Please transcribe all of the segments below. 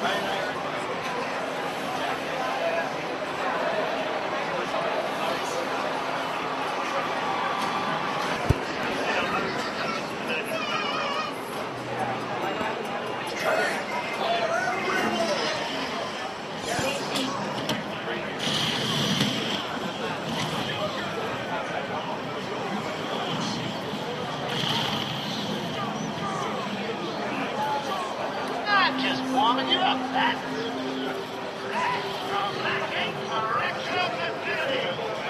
Just warming you up, that. From lacking correctional ability.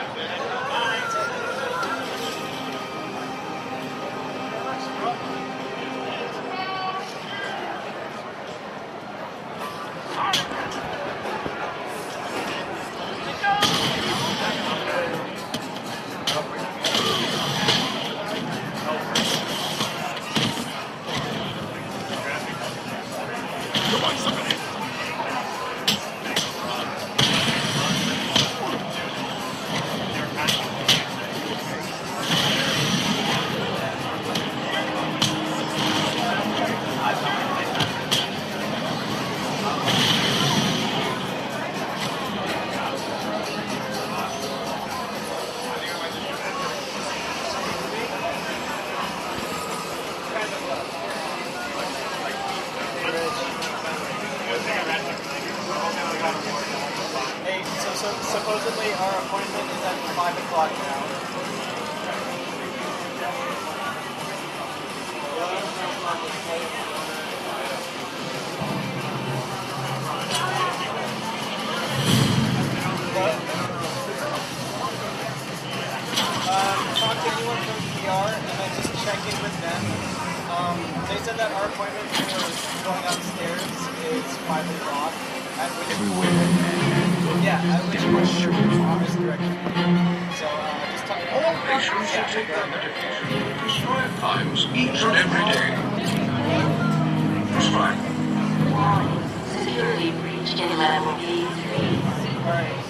Hey, so supposedly our appointment is at 5 o'clock now. Talk to anyone from PR and then just check in with them. They said that our appointment for going upstairs is 5 o'clock. Yeah, at which point you're on this direction. So, just talk to all Patients should take their medication prescribed times each and every day. Prescribe. Security breached in level B3. Alright.